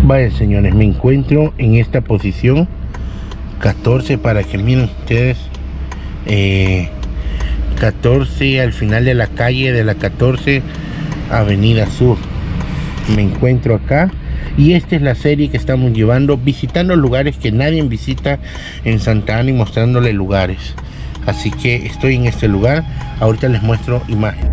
Vaya, señores, me encuentro en esta posición 14 para que miren ustedes, 14 al final de la calle de la 14 Avenida Sur. Me encuentro acá y esta es la serie que estamos llevando, visitando lugares que nadie visita en Santa Ana y mostrándole lugares. Así que estoy en este lugar, ahorita les muestro imágenes.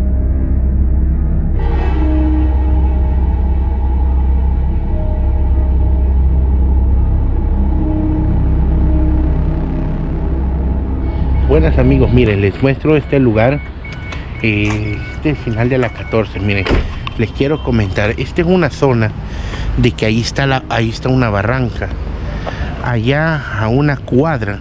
Buenas amigos, miren, les muestro este lugar, este es el final de la 14. Miren, les quiero comentar, esta es una zona de que ahí está una barranca. Allá a una cuadra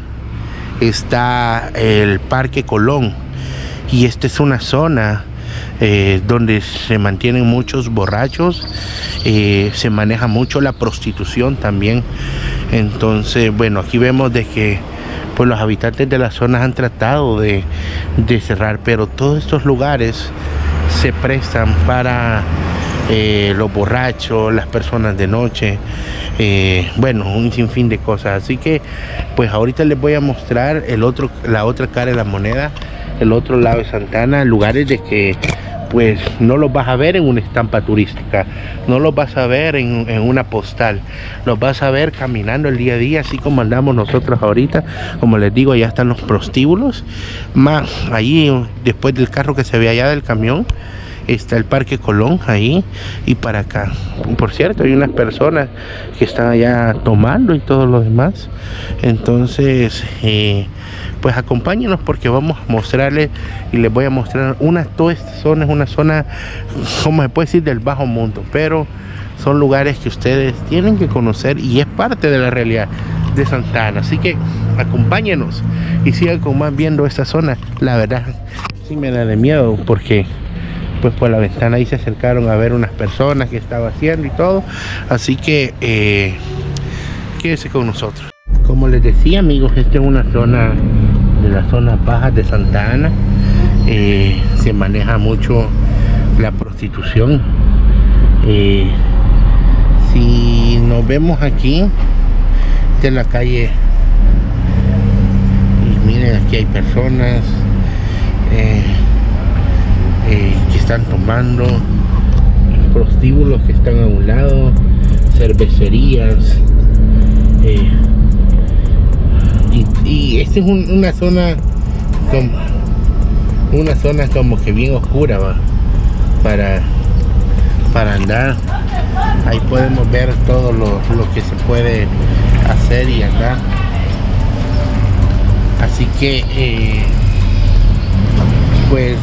está el Parque Colón, y esta es una zona donde se mantienen muchos borrachos, se maneja mucho la prostitución también. Entonces, bueno, aquí vemos de que pues los habitantes de las zonas han tratado de cerrar, pero todos estos lugares se prestan para los borrachos, las personas de noche, bueno, un sinfín de cosas. Así que pues ahorita les voy a mostrar la otra cara de la moneda, el otro lado de Santa Ana, lugares de que pues no los vas a ver en una estampa turística, no los vas a ver en una postal, los vas a ver caminando el día a día, así como andamos nosotros ahorita. Como les digo, allá están los prostíbulos, más allí después del carro que se ve allá del camión está el Parque Colón ahí, y para acá, por cierto, hay unas personas que están allá tomando y todo lo demás. Entonces pues acompáñenos porque vamos a mostrarles y les voy a mostrar toda esta zona es una zona, como se puede decir, del bajo mundo, pero son lugares que ustedes tienen que conocer y es parte de la realidad de Santa Ana. Así que acompáñenos y sigan con más viendo esta zona. La verdad sí me da de miedo porque pues por la ventana ahí se acercaron a ver unas personas que estaba haciendo y todo. Así que quédense con nosotros. Como les decía, amigos, esta es una zona de las zonas bajas de Santa Ana. Se maneja mucho la prostitución. Si nos vemos aquí, esta es la calle, y miren, aquí hay personas que están tomando, prostíbulos que están a un lado, cervecerías, y esta es una zona como que bien oscura, ¿va? para andar. Ahí podemos ver todo lo que se puede hacer y andar. Así que pues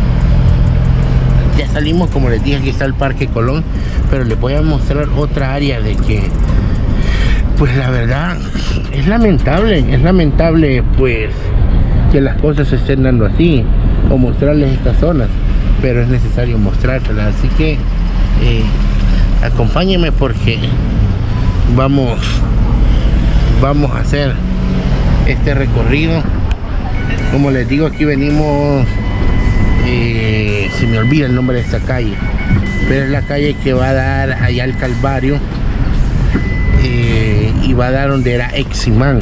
ya salimos, como les dije, aquí está el Parque Colón, pero les voy a mostrar otra área de que pues la verdad es lamentable pues que las cosas se estén dando así, o mostrarles estas zonas, pero es necesario mostrárselas. Así que acompáñenme porque vamos a hacer este recorrido. Como les digo, aquí venimos, se me olvida el nombre de esta calle, pero es la calle que va a dar allá al Calvario, y va a dar donde era Eximán.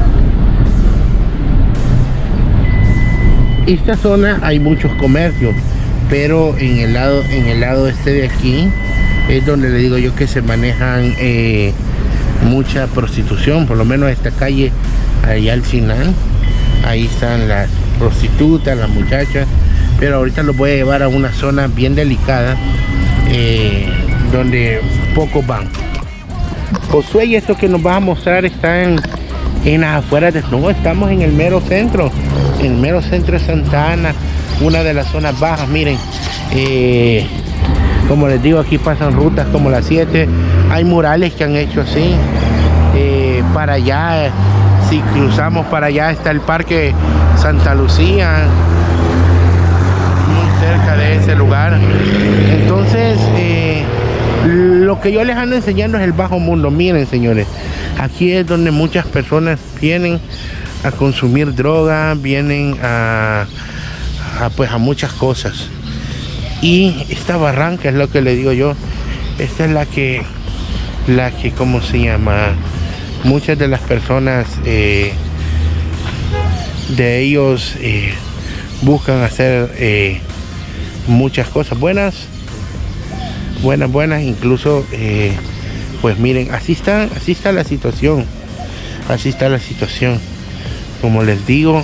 Esta zona hay muchos comercios, pero en el lado este de aquí es donde le digo yo que se manejan mucha prostitución. Por lo menos esta calle allá al final, ahí están las prostitutas, las muchachas, pero ahorita los voy a llevar a una zona bien delicada, donde pocos van. Josué, y esto que nos vas a mostrar está en las afueras no, estamos en el mero centro, de Santa Ana, una de las zonas bajas. Miren, como les digo, aquí pasan rutas como la 7, hay murales que han hecho así. Para allá, si cruzamos para allá, está el Parque Santa Lucía, muy cerca de ese lugar. Entonces lo que yo les ando enseñando es el bajo mundo. Miren, señores, aquí es donde muchas personas vienen a consumir droga, vienen a muchas cosas. Y esta barranca es lo que le digo yo, esta es la que la que, ¿cómo se llama? Muchas de las personas de ellos buscan hacer muchas cosas buenas, incluso pues miren, así está la situación, como les digo.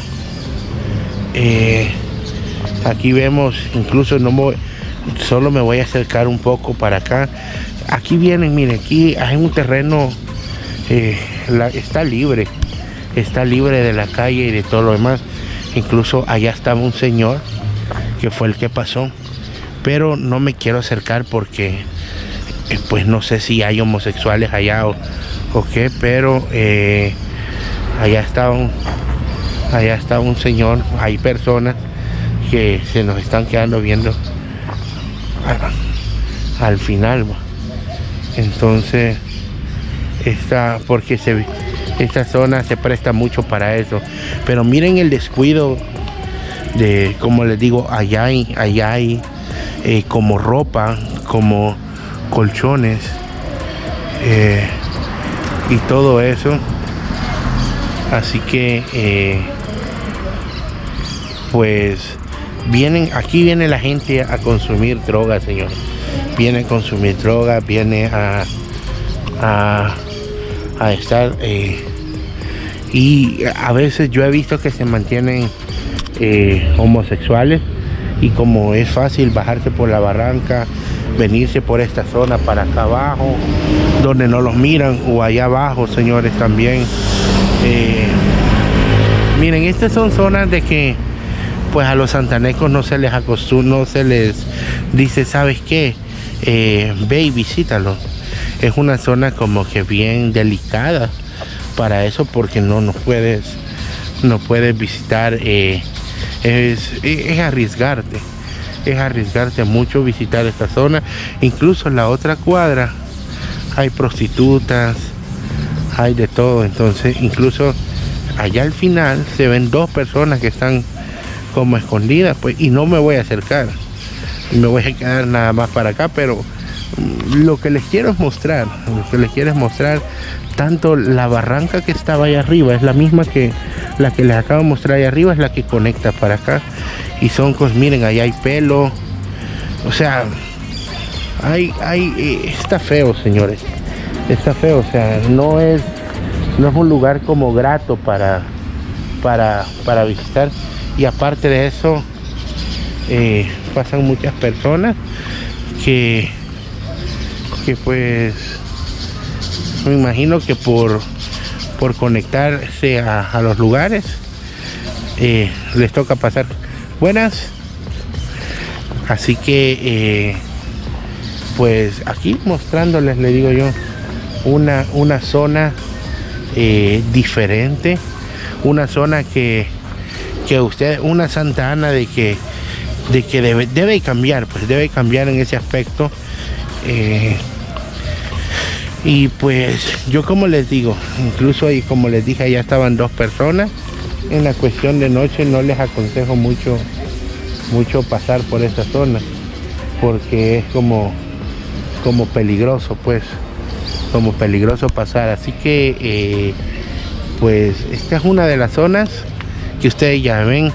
Aquí vemos, incluso solo me voy a acercar un poco para acá. Aquí vienen, miren, aquí hay un terreno, está libre de la calle y de todo lo demás. Incluso allá estaba un señor que fue el que pasó, pero no me quiero acercar porque pues no sé si hay homosexuales allá o qué, pero allá está un señor, hay personas que se nos están quedando viendo al final. Entonces porque esta zona se presta mucho para eso, pero miren el descuido de, como les digo, allá hay como ropa, como colchones y todo eso. Así que pues aquí viene la gente a consumir droga, señores. Viene a consumir droga, viene a estar y a veces yo he visto que se mantienen homosexuales, y como es fácil bajarse por la barranca, venirse por esta zona para acá abajo donde no los miran, o allá abajo, señores, también miren, estas son zonas de que pues a los santanecos no se les acostumbra, no se les dice, ¿sabes qué? Ve y visítalo. Es una zona como que bien delicada para eso, porque no puedes visitar, es arriesgarte mucho visitar esta zona. Incluso en la otra cuadra hay prostitutas, hay de todo. Entonces incluso allá al final se ven dos personas que están como escondidas, pues, y no me voy a acercar, me voy a quedar nada más para acá. Pero lo que les quiero mostrar, tanto la barranca que estaba allá arriba es la misma que la que les acabo de mostrar allá arriba, es la que conecta para acá, y son cosas, miren, allá hay pelo, o sea, está feo, señores, está feo. O sea, no es un lugar como grato para visitar. Y aparte de eso, pasan muchas personas que pues me imagino que por conectarse a los lugares les toca pasar buenas. Así que pues aquí mostrándoles, le digo yo, una zona diferente, una zona que usted, una Santa Ana de que debe cambiar, pues debe cambiar en ese aspecto. Y pues yo, como les digo, incluso ahí, como les dije, allá estaban dos personas. En la cuestión de noche no les aconsejo mucho pasar por esta zona, porque es como peligroso, pues, como peligroso pasar. Así que pues esta es una de las zonas que ustedes ya ven,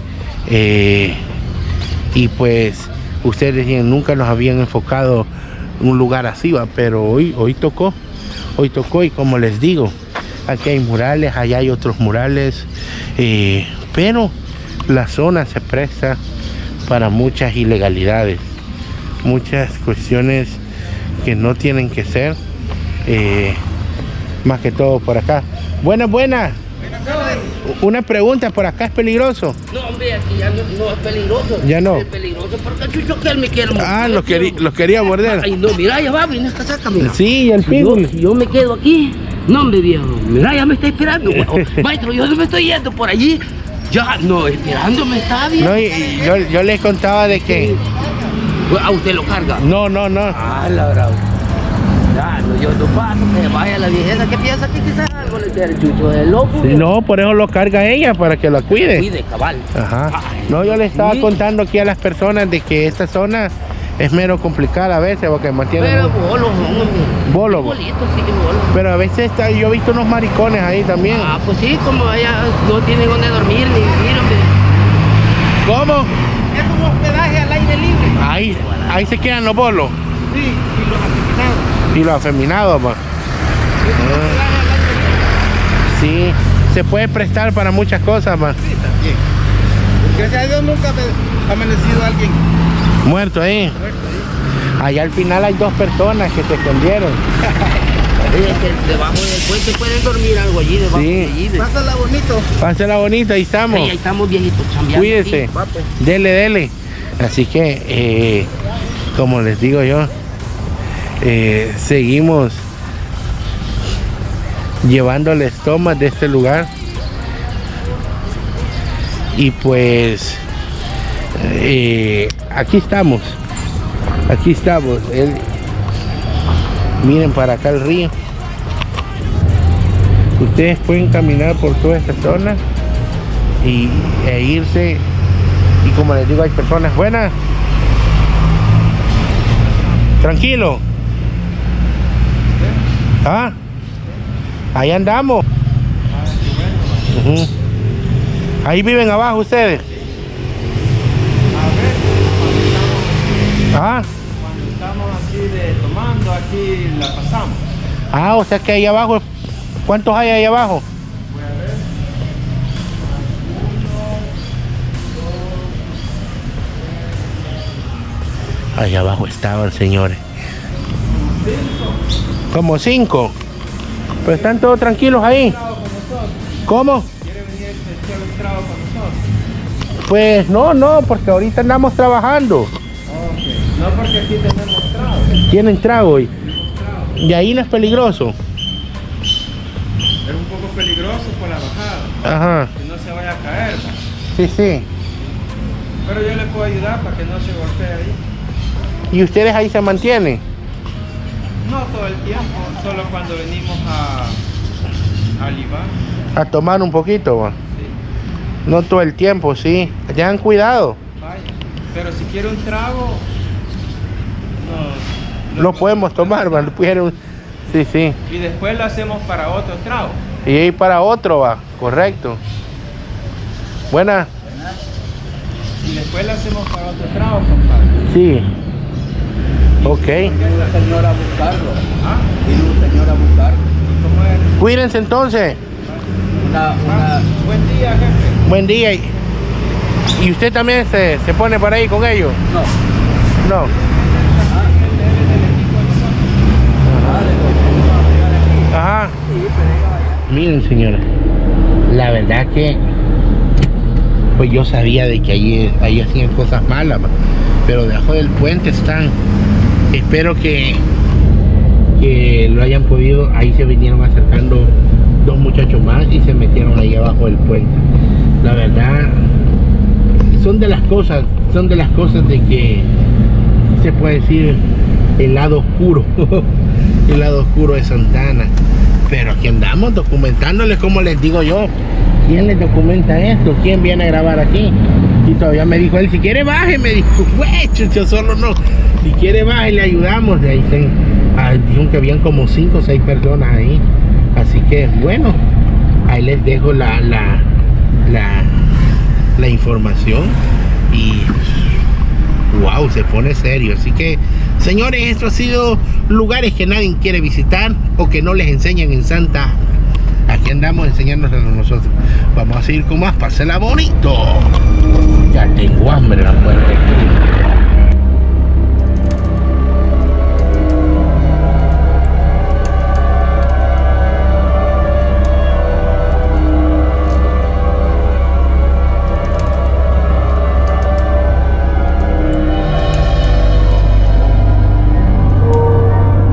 y pues ustedes decían, nunca nos habían enfocado en un lugar así, ¿va? Pero hoy tocó, y como les digo, aquí hay murales, allá hay otros murales, pero la zona se presta para muchas ilegalidades, muchas cuestiones que no tienen que ser, más que todo por acá. Buenas. Una pregunta, ¿por acá es peligroso? No, hombre, aquí ya no es peligroso. Ya no. Es peligroso porque Chucho que él me quiere. Los quería morder. Ay, no, mira, ya va, viene esta saca, mira. Sí, el pitbull. Yo me quedo aquí. No, hombre, viejo. Mira, ya me está esperando. Maestro, yo no me estoy yendo por allí. Ya, no, esperándome está bien. No, y yo les contaba de que... ¿A usted lo carga? No. Ah, la verdad. Ya, no, yo no paso, que vaya la viejeza que piensa que quizás algo le quiere Chucho, es loco. Sí, no, por eso lo carga ella, para que la cuide. Cuide, cabal. Ajá. Ay, No, yo le estaba sí. contando aquí a las personas de que esta zona Es mero complicado a veces porque mantiene. Pero bolos, hombre. Bolo. Bolitos, sí, bolos. Pero a veces yo he visto unos maricones ahí también. Ah, pues sí, como allá no tienen donde dormir ni vivir, hombre. ¿Cómo? Es un hospedaje al aire libre. Ahí se quedan los bolos. Sí, y los afeminados. Y los afeminados, pues. Sí, se puede prestar para muchas cosas, man. Sí, también. Gracias a Dios nunca ha amanecido alguien Muerto ahí. muerto ahí. Allá al final hay 2 personas que se escondieron. Debajo del puente pueden dormir algo allí, debajo Sí. de allí. Pásala bonito. Pásela bonita, ahí estamos. Ahí estamos viejitos chambeando. Cuídese. aquí. Va, pues. Dele. Así que, como les digo yo, seguimos llevándoles tomas de este lugar. Y pues, aquí estamos. Miren para acá el río. Ustedes pueden caminar por toda esta zona e irse. Y como les digo, hay personas buenas. Tranquilo. Ah, ahí andamos. Ujú. Ahí viven abajo ustedes. Ah, Cuando estamos así tomando, aquí la pasamos. o sea que ahí abajo, ¿cuántos hay ahí abajo? Voy a ver. Allá abajo estaban, señores. Como 5. Pero están todos tranquilos ahí. ¿Cómo? ¿Quiere venir a echar un trago con nosotros? Pues no, porque ahorita andamos trabajando. Ok. No, porque aquí tenemos trago. Tienen trago y ahí no es peligroso. Es un poco peligroso por la bajada. Ajá, Que no se vaya a caer. ¿Va? sí. Pero yo le puedo ayudar para que no se golpee ahí. ¿Y ustedes ahí se mantienen? No todo el tiempo, solo cuando venimos a libar. A tomar un poquito, va. Sí. No todo el tiempo, sí. Tengan cuidado. Vaya. Pero si quiere un trago, no Lo podemos tomar, va. Sí. Y después lo hacemos para otro trago. Y ahí para otro, va. Correcto. Buena. Y después lo hacemos para otro trago, compadre. Sí. Ok. Vino un señor a buscarlo. ¿Ah? Vino un señor a buscarlo. ¿Y cómo es? Cuídense entonces. Buen día, jefe. Buen día. ¿Y usted también se pone por ahí con ellos? No. No. Ajá. Miren, señora, la verdad que pues yo sabía de que ahí hacían cosas malas, pero debajo del puente están. Espero que lo hayan podido. Ahí se vinieron acercando 2 muchachos más y se metieron ahí abajo del puente. La verdad, son de las cosas de que se puede decir el lado oscuro. El lado oscuro de Santana. Pero aquí andamos documentándoles, como les digo yo. ¿Quién les documenta esto? ¿Quién viene a grabar aquí? Y todavía me dijo él, si quiere baje, me dijo, güey, yo solo no. Si quiere baje, le ayudamos. De ahí dijeron que habían como 5 o 6 personas ahí. Así que bueno, ahí les dejo la información. Y wow, se pone serio. Así que, señores, esto ha sido lugares que nadie quiere visitar o que no les enseñan en Santa. Aquí andamos enseñándonos a nosotros. Vamos a seguir con más. Pásela bonito. Ya tengo hambre, la puerta.